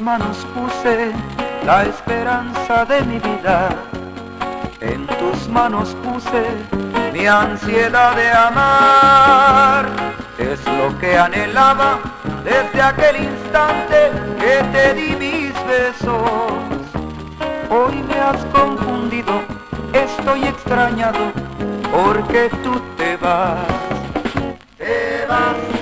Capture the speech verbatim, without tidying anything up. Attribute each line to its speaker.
Speaker 1: manos puse la esperanza de mi vida. En tus manos puse mi ansiedad de amar. Es lo que anhelaba desde aquel instante que te di mis besos. Hoy me has confundido, estoy extrañado porque tú te vas. Te vas.